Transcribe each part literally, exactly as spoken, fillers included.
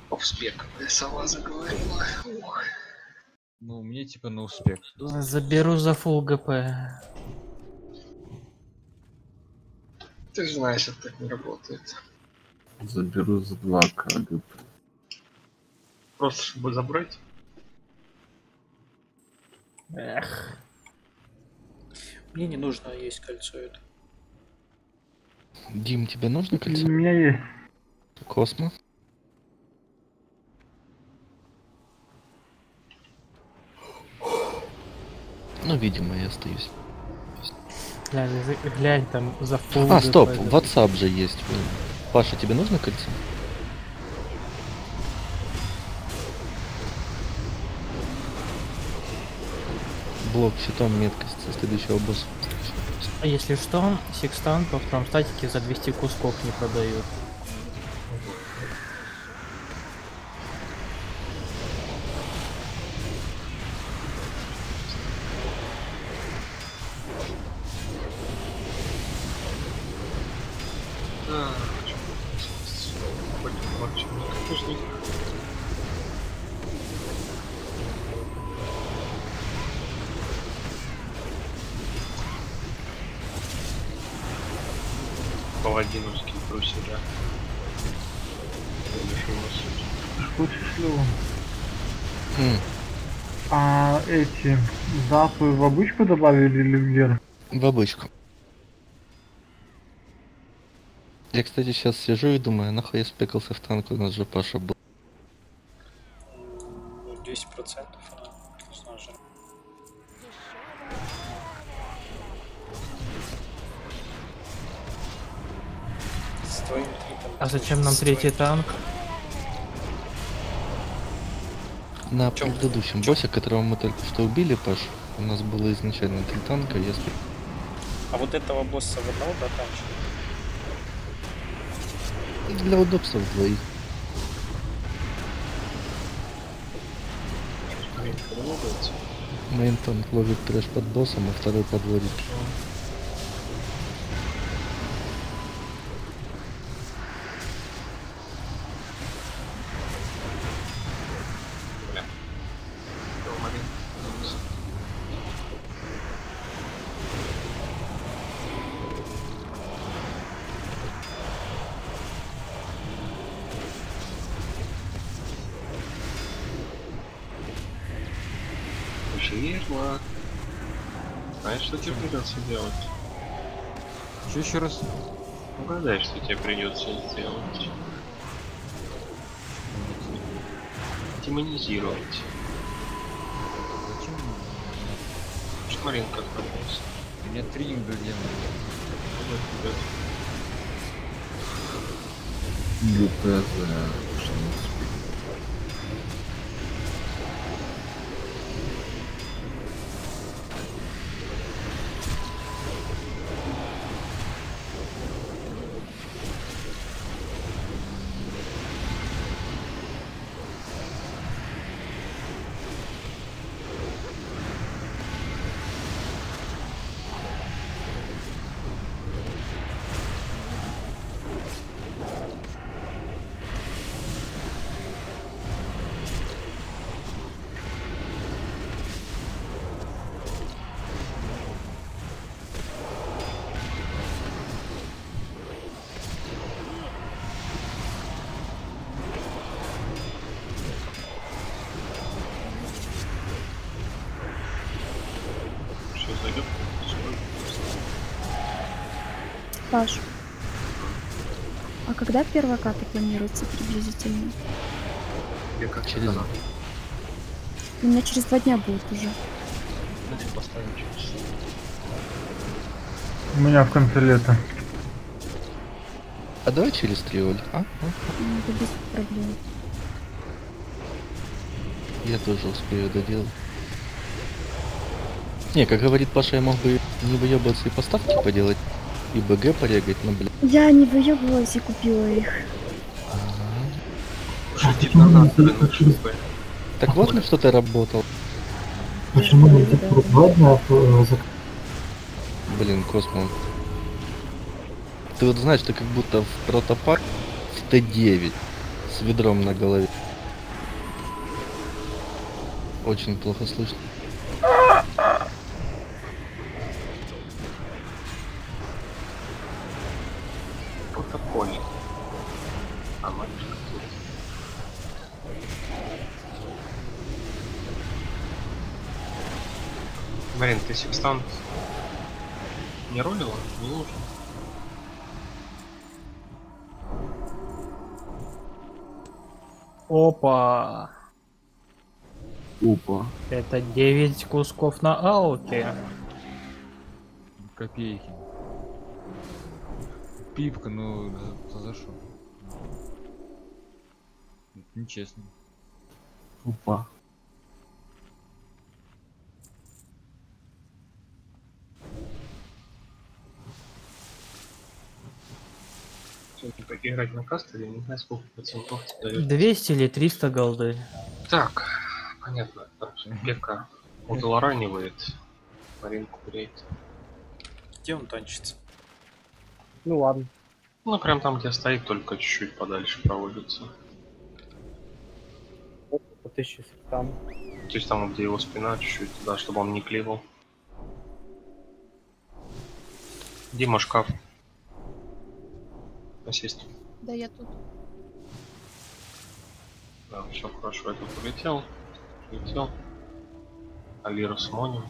Офспековая сова заговорила. Ух. Ну, мне типа на успех. Заберу за фул ГП. Ты же знаешь, это так не работает. Заберу за два КГП. Просто чтобы забрать. Эх. Мне не нужно есть кольцо это. Дим, тебе нужно кольцо? У меня есть. Космо? Ну, видимо, я остаюсь. Глянь, за- глянь там за фул А, ГП, стоп, да. WhatsApp же есть. Паша, тебе нужно кольцо? Блок щитом меткость со следующего босса. А если что, секстант во втором статике за двести кусков не продают. А, хоть вообще никакой. Паладиновский брусера. Хочешь ли? Хм. А эти запы в обычку добавили или в гер? В обычку. Я, кстати, сейчас сижу и думаю, нахуй я спекался в танк, у нас же Паша был. Ну, десять процентов она должна же. С твоим кликом. А зачем нам с третий твоим- танк? На Чё? предыдущем Чё? боссе, которого мы только что убили, Паш, у нас было изначально три танка, если... А вот этого босса в одного доканчивать? Для удобства двоих. Мейн танк ловит трэш под боссом, а второй подводит. Жирно. Знаешь, что тебе придется делать? Что еще раз? Угадай, что тебе придется сделать. Демонизировать. Зачем? Шмарин как работает. У меня три ингредиента. ГП за что не успел. Что зайдет? Паш, а когда первая ката планируется приблизительно? Я как Через... надо. У меня через два дня будет уже. Давайте поставим через. У меня в конце лета. А давай через три, Оль, а? А? Ну, это без проблем. Я тоже успею доделать. Не, как говорит Паша, я мог бы не выебываться и поставки поделать, и БГ порегать, но, блин. Я не выебывалась и купила их. Шутить надо, научить бы. Так вот на что ты работал. Почему не два дня? Блин, Космо. Ты вот знаешь, ты как будто в протопак в Т девять с ведром на голове. Очень плохо слышно. Протокольный. А матушка тут. Марин, ты секстант не ролила? Не нужно. Опа! Опа. Это девять кусков на ауте. Копейки. Пипка, ну за, за, за что? Это нечестно. Опа. Все-таки играть на кастере, я не знаю, сколько процентов дает. двести или триста голды. Так, понятно. Бека удолоранивает, Маринку греет. Где он танчится? Ну ладно. Ну, прям там, где стоит, только чуть-чуть подальше проводится. По тысяче там. То есть там, где его спина, чуть-чуть туда, чтобы он не клевал. Дима, шкаф. Насесть. Да, я тут. Да, все хорошо, это полетел. Полетел. Алира с Монем.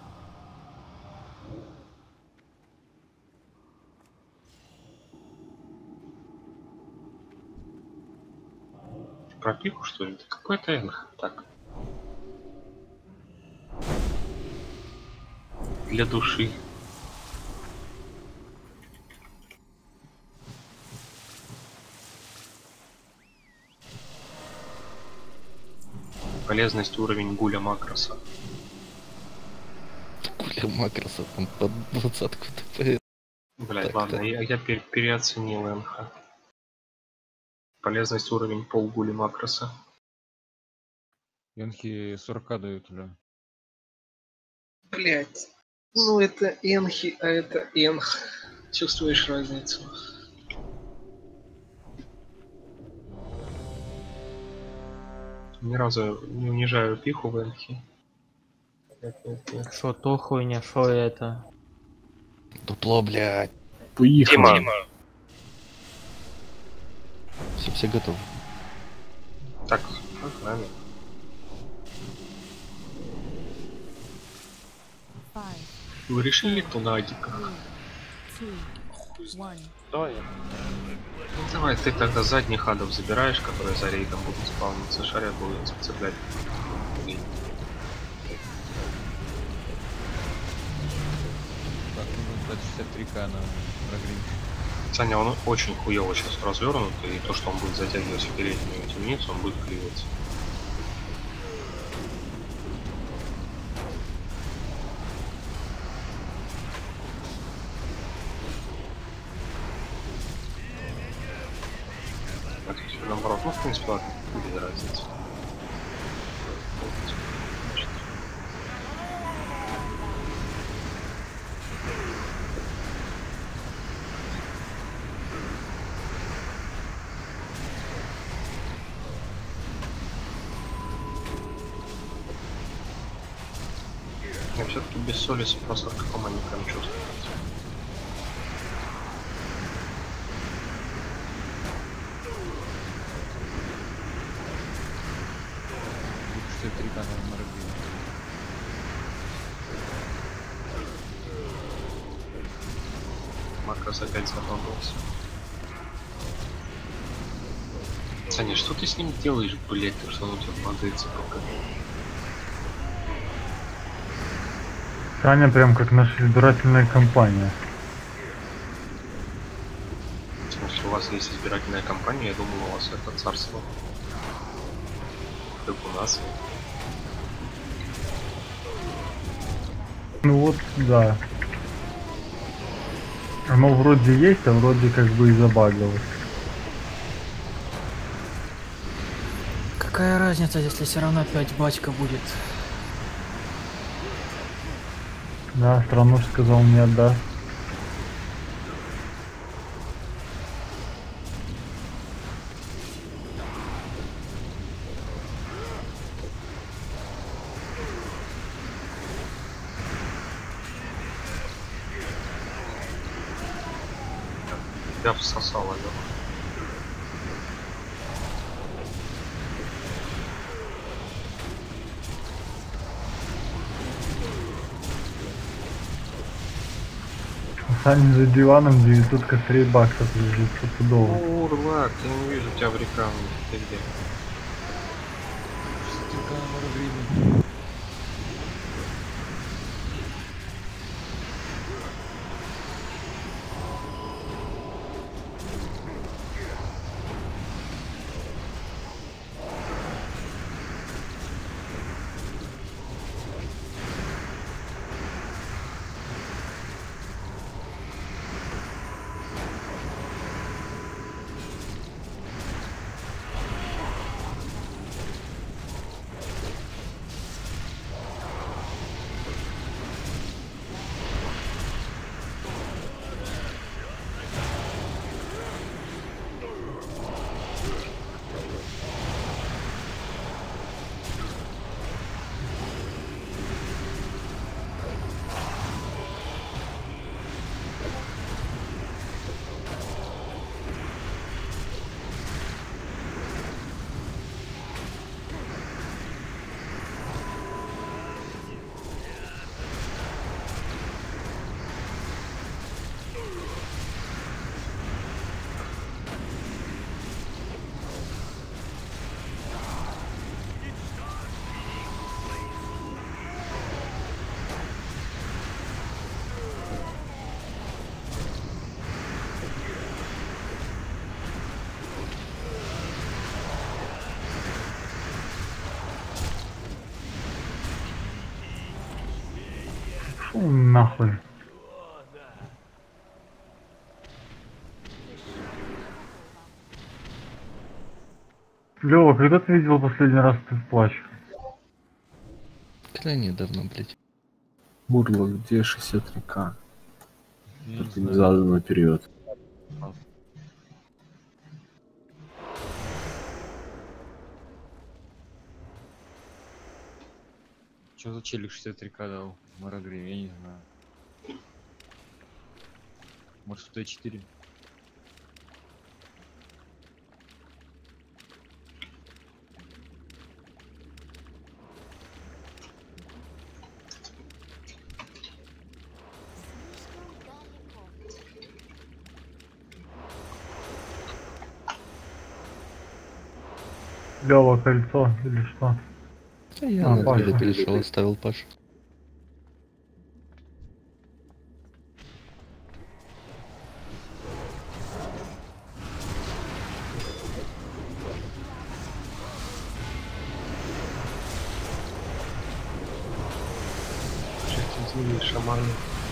Про пику, что ли? Это какой-то энх. Так. Для души. Полезность уровень гуля макроса. Гуля макроса там под двадцатку ТП. Блять, Так, ладно, так. я, я пер- переоценил НХ. Полезность уровень пол гули макроса. Янхи сорок дают, бля. Блять. Ну это энхи, а это энх. Чувствуешь разницу? Ни разу не унижаю пиху в энхи. Шо то хуйня, шо это? Дупло, блядь. Поехали. Дима. Все, все готовы. Так, как нами? Вы решили, кто на адиках? Хуй знает. One. Давай я. Ну, давай ты тогда задних адов забираешь, которые за рейдом будут спавниться, шарят будут цеплять. Так, ну двадцать шестьдесят три ка на прогрев. Саня, он очень хуево сейчас развернут, и то, что он будет затягивать в переднюю темницу, он будет клеиваться. Так, теперь наоборот, ну, в принципе, ладно, без разницы. Значит, я все-таки без соли с просадком они прям чувствуют. шестьдесят три ка на прогрев. Макрос опять запомнился. Саня, что ты с ним делаешь, блять, ты что он у тебя падается пока? Таня прям как наша избирательная кампания. В смысле, у вас есть избирательная кампания, я думал, у вас это царство. Как у нас. Ну вот, да. Оно вроде есть, а вроде как бы и забагалось. Какая разница, если все равно опять батька будет? Да, страну ж сказал не отдаст. тебя всосало, Лёва. Сами за диваном девятьсот косарей баксов лежит стопудово. Урлак, я не вижу тебя в рекламе. Ты где? Только на Марагриме. Фу, нахуй. Лёва, когда ты видел последний раз этот плащ? Крайне давно, блядь. Мурло, где шестьдесят три ка? Я не Это не знаю. задан наперед. Что за челик шестьдесят три ка дал в Марагриме, я не знаю. Может, Т четыре? Лёва, кольцо или что? А я А, на Паша. дреда перешел, оставил Пашу. Злые шаманы.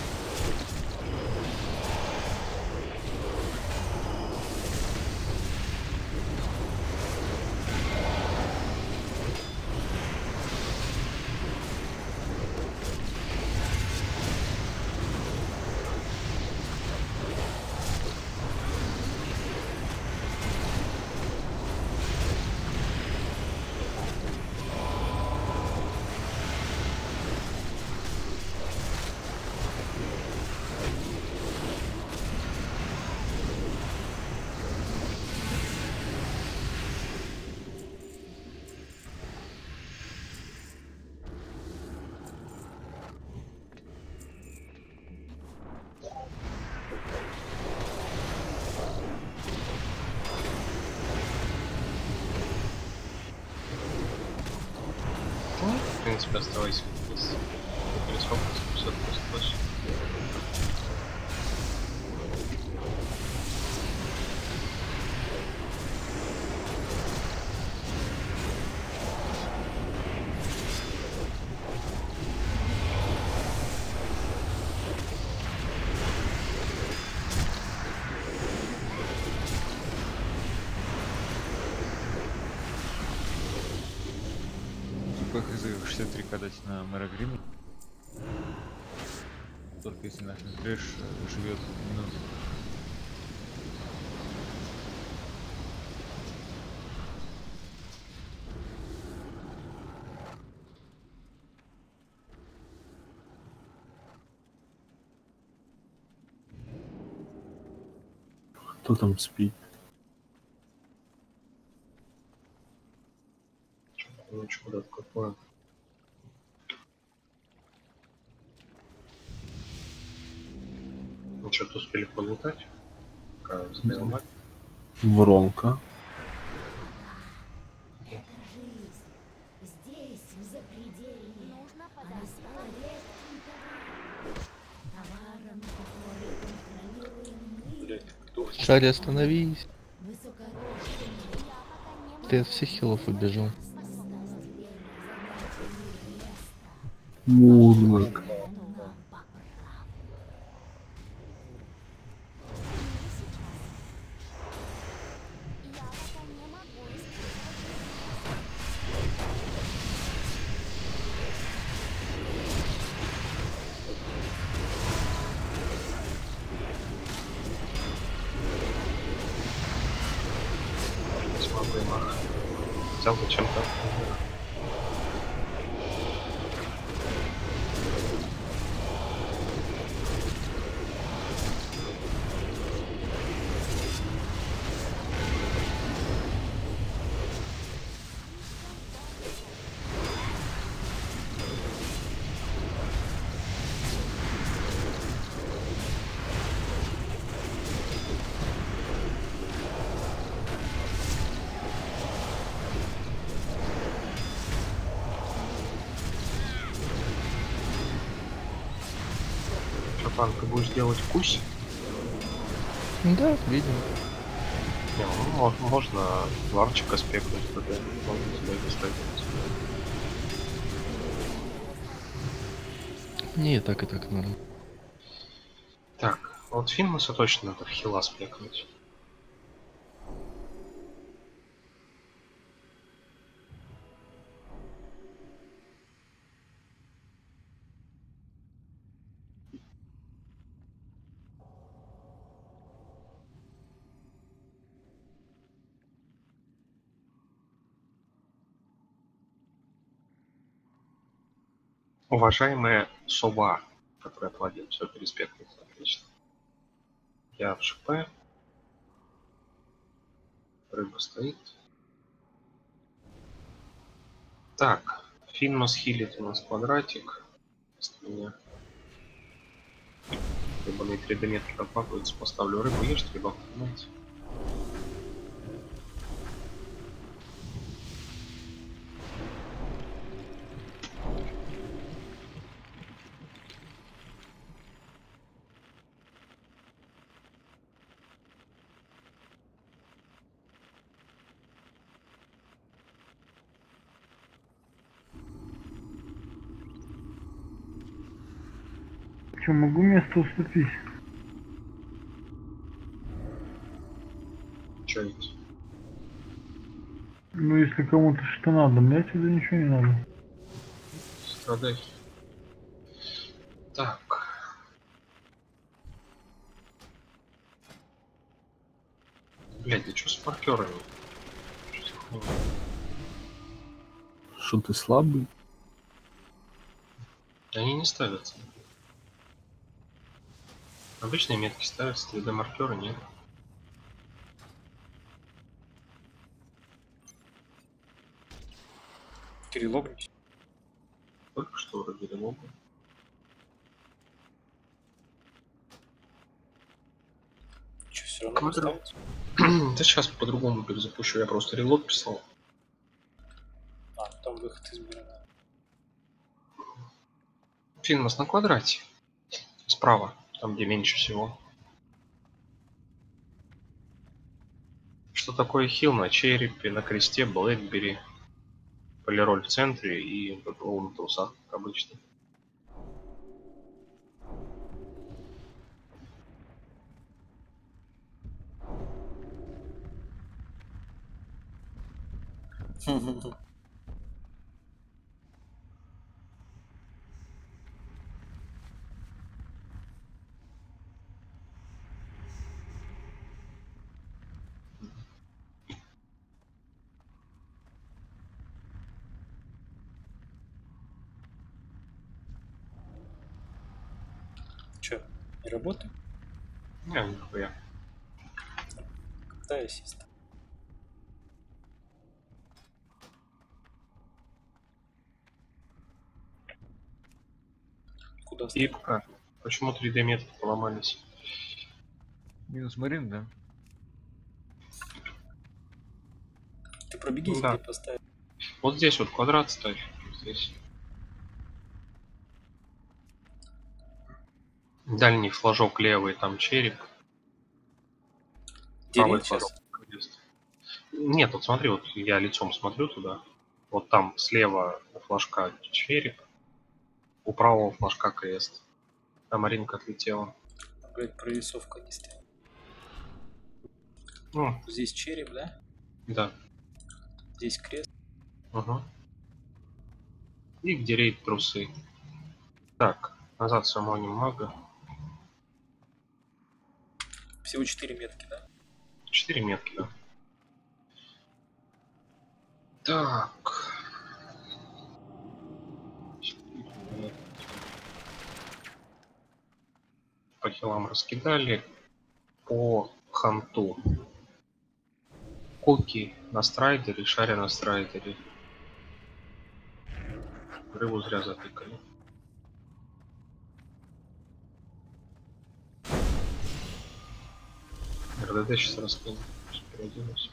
В принципе, оставайся здесь. Перескок пятьдесят просто. Какой хз шестьдесят три ка дать на Марагриме? Только если наш трэш живет минуту. Кто там спит? Ну, чудо какое. Ну, что-то успели полутать? Какая сделана? Воронка. Блять, кто? Шари, остановись. Ты от всех хилов убежал. Мурлок. Смогу и мах. Взял зачем-то. Шапан, ты будешь делать кусь? Да, видимо. Не, ну, мож- можно ларчика спекнуть, тогда можно себя доставить. Не, и так и так надо. Так, вот Финмаса точно надо в хила спекнуть. Уважаемая Сова, которая платит, все переспекнется, отлично. Я в ШП. Рыба стоит. Так, Финмас хилит у нас квадратик. Остальные. Рыбаные три дэ метра допакаются, поставлю рыбу, ешь рыбак, понимаете? Че, могу место уступить? Че это? Ну, если кому-то что надо, мне отсюда ничего не надо. Страдай. Так. Блядь, да что с маркерами? Что за хуйня? Что ты слабый? Они не ставятся. Обычные метки ставятся, три дэ маркеры нет. Перелогнись. Только что вроде логу. Че, все равно не Квадрат. ставится? Да сейчас по-другому перезапущу, я просто релог писал. А, там выход из мира. Финмас на квадрате. Справа, там где меньше всего. Что такое хил на черепе, на кресте, Блэкбери, полироль в центре и БПО на трусах, как обычно. Че, не работает? Не, нихуя. Да, естественно. Куда ставить? Ипка. Почему три дэ метки поломались? Минус Марин, да? Ты пробеги, Да. где поставь. Вот здесь вот квадрат ставь. Здесь. Дальний флажок левый, там череп. Правый Деревья сейчас. флажок крест. Нет, вот смотри, вот я лицом смотрю туда. Вот там слева у флажка череп, у правого флажка крест. Там Маринка отлетела. Говорит, прорисовка не стоит. Ну, Здесь череп, да? да. Здесь крест. Угу. И где рейд трусы. Так, назад самоним мага. Всего четыре метки, да? Четыре метки, да. Так. По хилам раскидали. По ханту. Куки на страйдере, шаря на страйдере. Рыбу зря затыкали. эр дэ дэ сейчас раскину. Сейчас переоденусь.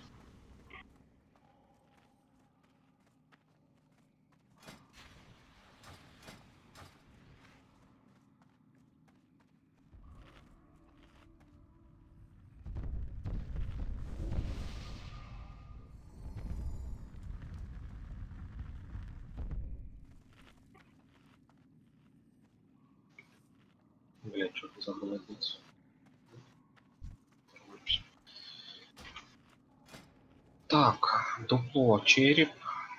Блять, что-то забыл одеться. Так, дупло, череп,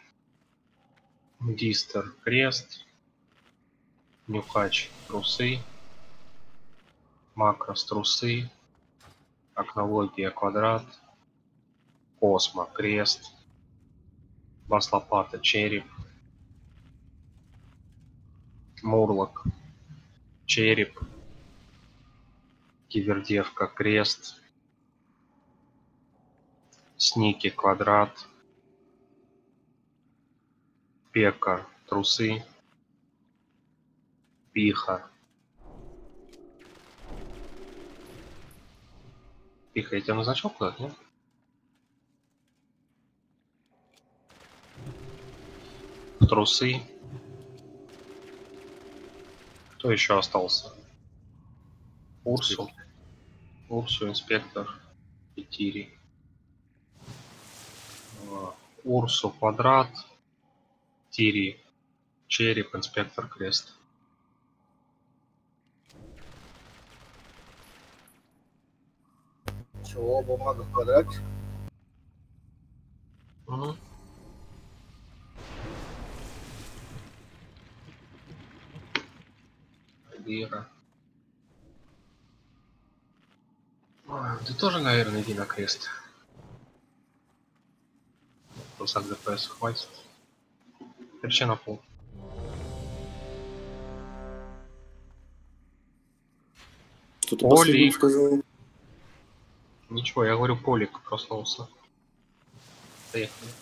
дистер, крест, нюхач, трусы, макрос, трусы, окнология, квадрат, космо, крест, бас лопата, череп, мурлок, череп, кивердевка, крест, сники, квадрат, пека, трусы, пиха. Пиха, я тебя назначал куда-то, нет? Трусы. Кто еще остался? Урсу. Урсу, инспектор и Тири. Урсу, квадрат. Тири, череп, инспектор, крест. Чего, бумага в квадрате? Угу. Вера. А, ты тоже, наверное, иди на крест. Кусак дэ пэ эс хватит. Перчи на пол. Что ты последним Полик. сказал? Ничего, я говорю, полик проснулся. Поехали.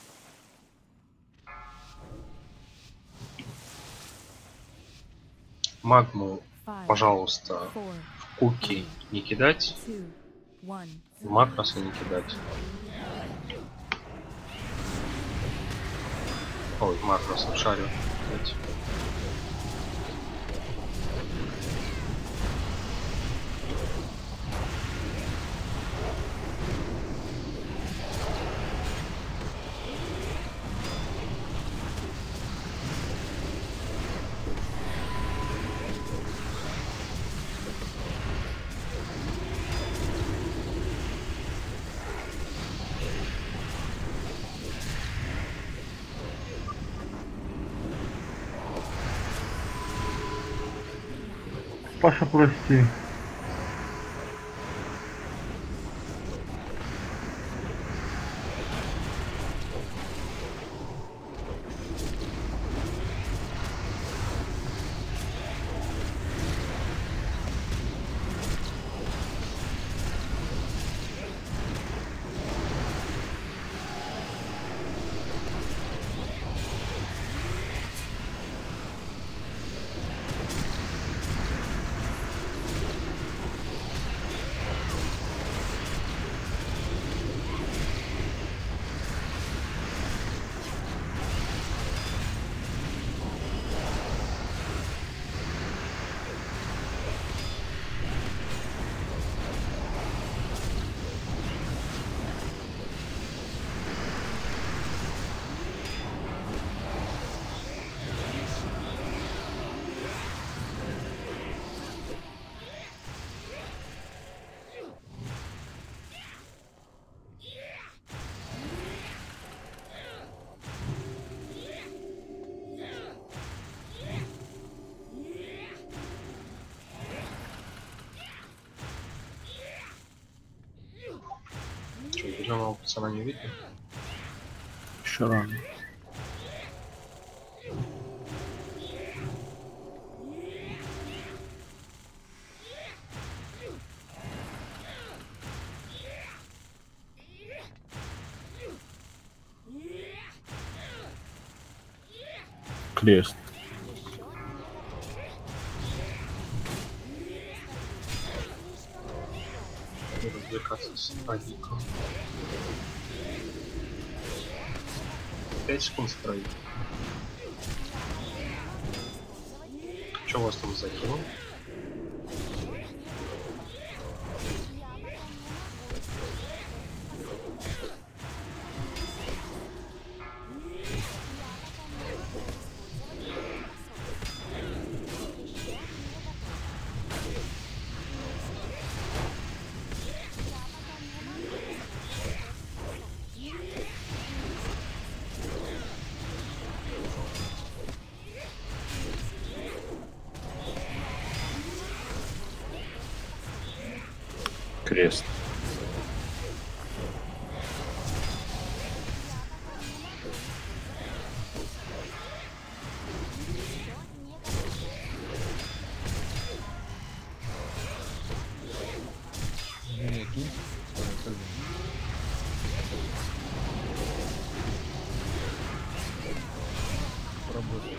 Магму, пожалуйста, в куки не кидать. В макросы не кидать. Ой, в макросы в шарю кидать. Паша, прости. Зеленого пацана не видно. Еще рано. Крест. Развлекаться с адиком. пять секунд строить. Что у вас там закинул? Крест. Не, кинь. Работай.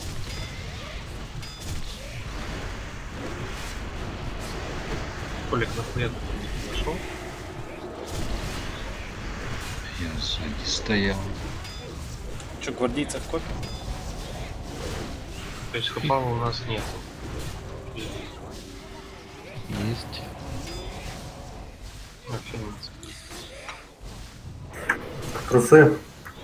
Колик нахуя ты не нашел? Я сзади стоял. Что, гвардейцев копи? То есть хпа у нас нет. Есть. Вообще нет. Трусы.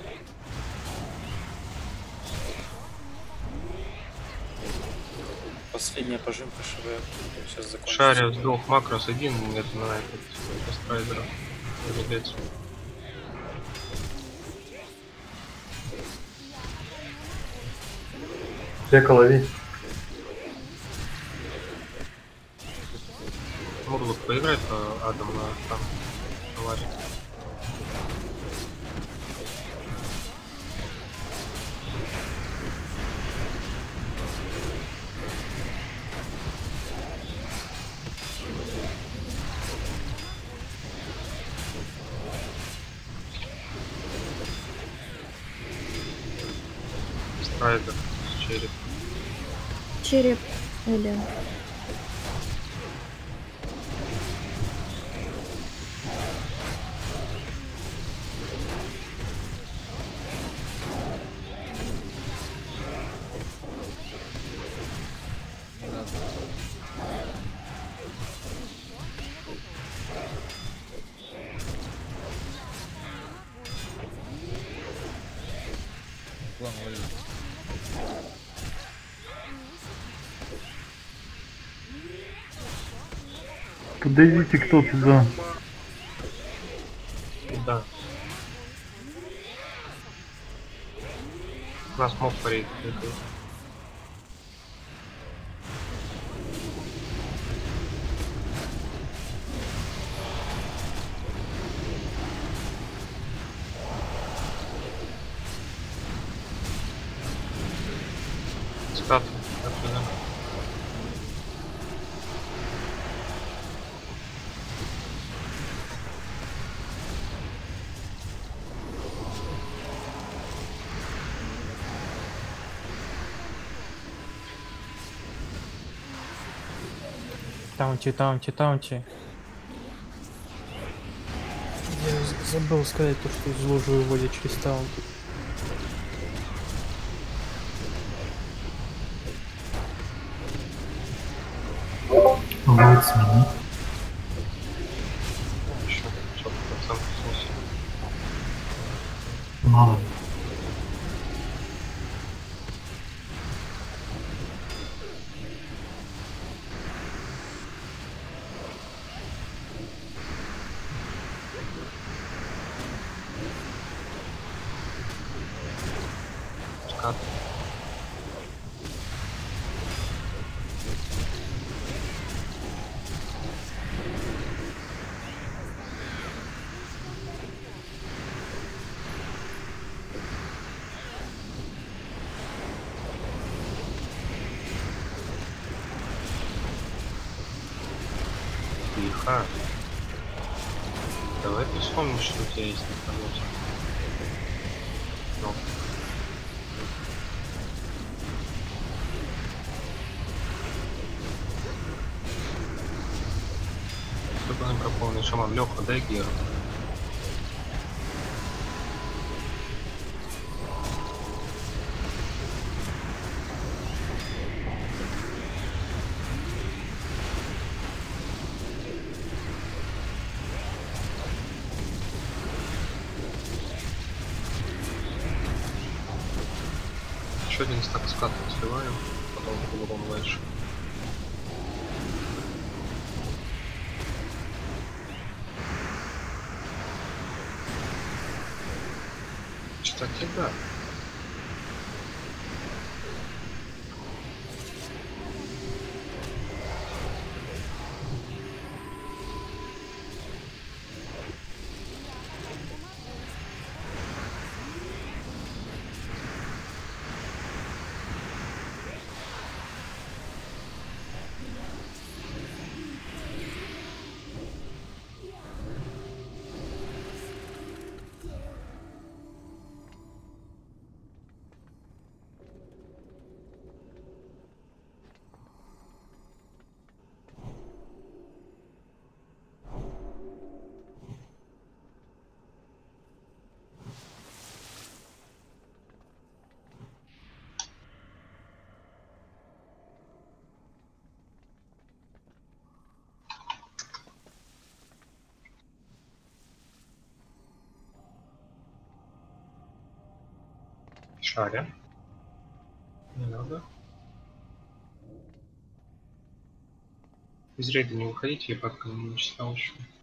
Последняя пожимка ШВ. Сейчас закончится. Шаря сдох макрос один, это на этот страйдера. Рубец. Века лови. Мурлок поиграет, а Адам на там наварит. Страйдер с череп. Череп Элен. План валют. Подойдите кто туда. Да. У нас моб парит. Скат. Отсюда. Таунти, таунти, таунти. Я з- забыл сказать то, что из ложи выводят через таунти. Бывает сменить. Еще сорок процентов сносит. Мало. Скат. Тихо. Давай ты вспомни, что у тебя есть на полете. Ну. Кто-то запропонный шаман. Леха, дай геру. Еще один стак скатов сливаем, потом по-другому дальше. Кстати, да. Шаря. Не надо. Из рейда не уходите, я пока не читал еще.